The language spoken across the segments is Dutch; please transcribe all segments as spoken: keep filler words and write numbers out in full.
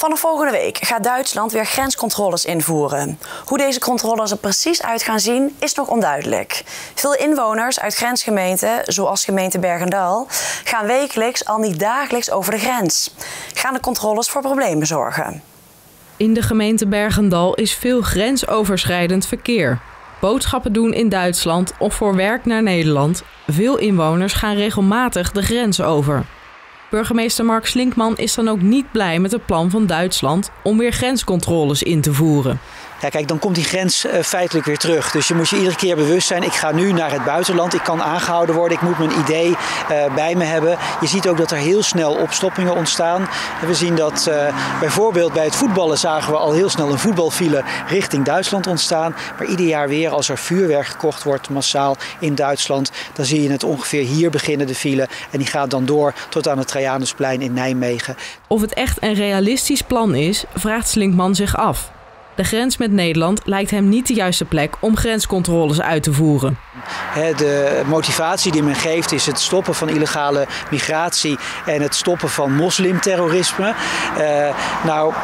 Vanaf volgende week gaat Duitsland weer grenscontroles invoeren. Hoe deze controles er precies uit gaan zien is nog onduidelijk. Veel inwoners uit grensgemeenten, zoals gemeente Bergendal, gaan wekelijks al niet dagelijks over de grens. Gaan de controles voor problemen zorgen? In de gemeente Bergendal is veel grensoverschrijdend verkeer. Boodschappen doen in Duitsland of voor werk naar Nederland. Veel inwoners gaan regelmatig de grens over. Burgemeester Mark Slinkman is dan ook niet blij met het plan van Duitsland om weer grenscontroles in te voeren. Ja, kijk, dan komt die grens uh, feitelijk weer terug. Dus je moet je iedere keer bewust zijn, ik ga nu naar het buitenland, ik kan aangehouden worden, ik moet mijn I D uh, bij me hebben. Je ziet ook dat er heel snel opstoppingen ontstaan. En we zien dat uh, bijvoorbeeld bij het voetballen zagen we al heel snel een voetbalfile richting Duitsland ontstaan. Maar ieder jaar weer, als er vuurwerk gekocht wordt massaal in Duitsland, dan zie je het ongeveer hier beginnen, de file. En die gaat dan door tot aan het Trajanusplein in Nijmegen. Of het echt een realistisch plan is, vraagt Slinkman zich af. De grens met Nederland lijkt hem niet de juiste plek om grenscontroles uit te voeren. De motivatie die men geeft is het stoppen van illegale migratie en het stoppen van moslimterrorisme. Uh, nou,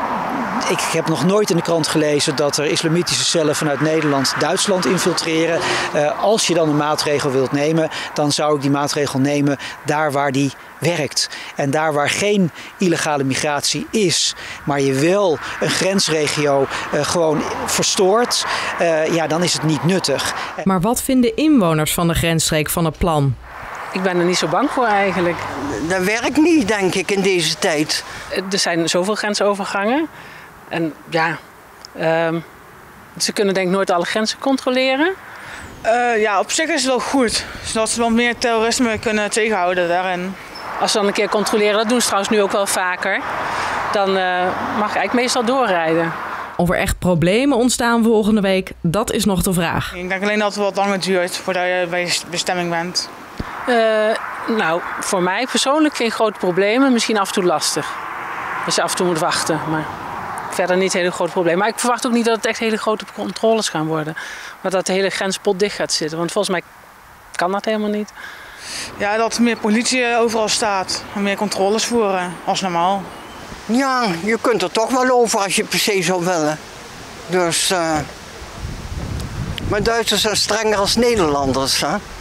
ik heb nog nooit in de krant gelezen dat er islamitische cellen vanuit Nederland Duitsland infiltreren. Uh, als je dan een maatregel wilt nemen, dan zou ik die maatregel nemen daar waar die werkt. En daar waar geen illegale migratie is, maar je wel een grensregio uh, gewoon verstoort, uh, ja, dan is het niet nuttig. Maar wat vinden inwoners van de grensstreek van het plan? Ik ben er niet zo bang voor eigenlijk. Dat werkt niet, denk ik, in deze tijd. Er zijn zoveel grensovergangen. En ja, uh, ze kunnen denk ik nooit alle grenzen controleren. Uh, ja, op zich is het wel goed. Zodat ze wel meer terrorisme kunnen tegenhouden daarin. Als ze dan een keer controleren, dat doen ze trouwens nu ook wel vaker, dan uh, mag ik eigenlijk meestal doorrijden. Of er echt problemen ontstaan volgende week, dat is nog de vraag. Ik denk alleen dat het wat langer duurt voordat je bij je bestemming bent. Uh, nou, voor mij persoonlijk geen grote problemen, misschien af en toe lastig. Als je af en toe moet wachten, maar verder niet een hele groot probleem. Maar ik verwacht ook niet dat het echt hele grote controles gaan worden. Maar dat de hele grenspot dicht gaat zitten, want volgens mij kan dat helemaal niet. Ja, dat er meer politie overal staat en meer controles voeren als normaal. Ja, je kunt er toch wel over als je per se zou willen. Dus, uh... maar Duitsers zijn strenger als Nederlanders, hè?